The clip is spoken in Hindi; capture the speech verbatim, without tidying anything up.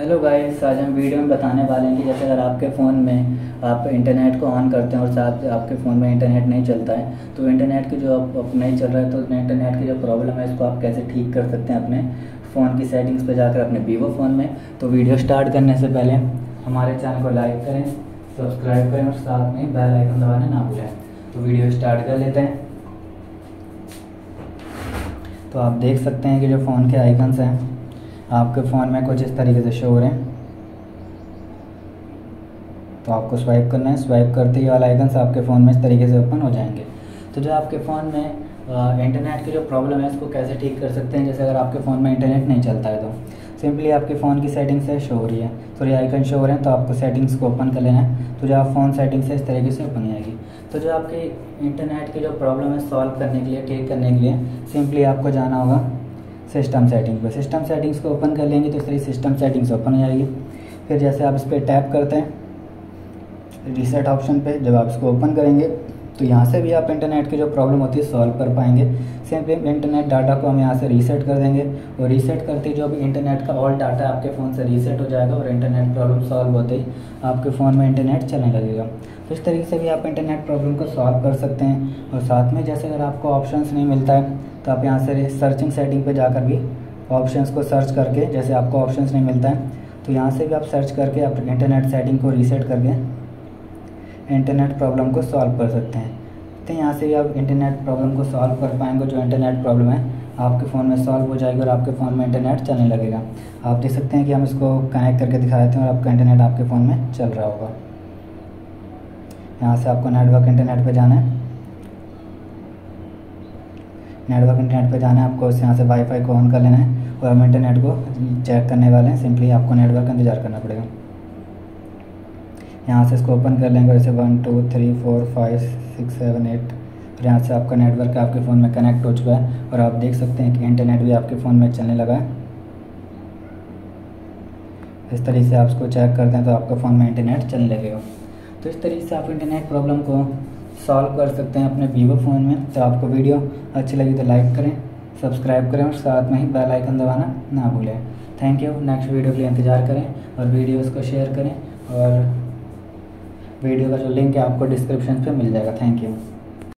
हेलो गाइस, आज हम वीडियो में बताने वाले हैं कि जैसे अगर आपके फ़ोन में आप इंटरनेट को ऑन करते हैं और साथ आपके फ़ोन में इंटरनेट नहीं चलता है, तो इंटरनेट की जो अब अब नहीं चल रहा है तो इंटरनेट की जो प्रॉब्लम है इसको आप कैसे ठीक कर सकते हैं अपने फ़ोन की सेटिंग्स पे जाकर अपने वीवो फ़ोन में। तो वीडियो स्टार्ट करने से पहले हमारे चैनल को लाइक करें, सब्सक्राइब करें और साथ में बेल आइकन दबाना ना भूलें। तो वीडियो स्टार्ट कर लेते हैं। तो आप देख सकते हैं कि जो फ़ोन के आइकन्स हैं आपके फ़ोन में कुछ इस तरीके से शो हो रहे हैं। तो आपको स्वाइप करना है, स्वाइप करते ही वाला आइकन्स आपके फ़ोन में इस तरीके से ओपन हो जाएंगे। तो जो आपके फ़ोन में इंटरनेट की जो प्रॉब्लम है इसको कैसे ठीक कर सकते हैं। जैसे अगर आपके फ़ोन में इंटरनेट नहीं चलता है तो सिंपली आपके फ़ोन की सेटिंग्स है शो हो रही है, सॉरी आइकन शो हो रहे हैं, तो आपको सेटिंग्स को ओपन कर लेना है। तो जो आप फ़ोन सेटिंग्स है इस तरीके से ओपन हो जाएगी। तो जो आपकी इंटरनेट की जो प्रॉब्लम है सॉल्व करने के लिए, ठीक करने के लिए सिंपली आपको जाना होगा सिस्टम सेटिंग्स पे। सिस्टम सेटिंग्स को ओपन कर लेंगे तो इस तरह सिस्टम सेटिंग्स ओपन हो जाएगी। फिर जैसे आप इस पर टैप करते हैं रीसेट ऑप्शन पे, जब आप इसको ओपन करेंगे तो यहाँ से भी आप इंटरनेट की जो प्रॉब्लम होती है सॉल्व कर पाएंगे। सिंपली इंटरनेट डाटा को हम यहाँ से रीसेट कर देंगे और रीसेट करते ही जो भी इंटरनेट का ऑल डाटा आपके फ़ोन से रीसेट हो जाएगा और इंटरनेट प्रॉब्लम सॉल्व होते ही आपके फ़ोन में इंटरनेट चलने लगेगा। तो इस तरीके से भी आप इंटरनेट प्रॉब्लम को सॉल्व कर सकते हैं। और साथ में जैसे अगर आपको ऑप्शंस नहीं मिलता है तो आप यहाँ से सर्चिंग सेटिंग पे जाकर भी ऑप्शंस को सर्च करके, जैसे आपको ऑप्शंस नहीं मिलता है तो यहाँ से भी आप सर्च करके आप इंटरनेट सेटिंग को रीसेट करके इंटरनेट प्रॉब्लम को सॉल्व कर सकते हैं। तो यहाँ से भी आप इंटरनेट प्रॉब्लम को सॉल्व कर पाएंगे। जो इंटरनेट प्रॉब्लम है आपके फ़ोन में सॉल्व हो जाएगी और आपके फ़ोन में इंटरनेट चलने लगेगा। आप देख सकते हैं कि हम इसको कनेक्ट करके दिखा देते हैं और आपका इंटरनेट आपके फ़ोन में चल रहा होगा। यहाँ से आपको नेटवर्क इंटरनेट पे जाना है, नेटवर्क इंटरनेट पे जाना है आपको। यहाँ से वाईफाई को ऑन कर लेना है और हम इंटरनेट को चेक करने वाले हैं। सिंपली आपको नेटवर्क का इंतजार करना पड़ेगा। यहाँ से इसको ओपन कर लेंगे, जैसे one two three four five six seven eight, और यहाँ से आपका नेटवर्क आपके फ़ोन में कनेक्ट हो चुका है और आप देख सकते हैं कि इंटरनेट भी आपके फ़ोन में चलने लगा है। इस तरीके से आप इसको चेक करते हैं तो आपका फ़ोन में इंटरनेट चलने लगेगा। तो इस तरीके से आप इंटरनेट प्रॉब्लम को सॉल्व कर सकते हैं अपने वीवो फ़ोन में। तो आपको वीडियो अच्छी लगी तो लाइक करें, सब्सक्राइब करें और साथ में ही बेल आइकन दबाना ना भूलें। Thank you. नेक्स्ट वीडियो के लिए इंतज़ार करें और वीडियोस को शेयर करें और वीडियो का जो लिंक है आपको डिस्क्रिप्शन पे मिल जाएगा। Thank you.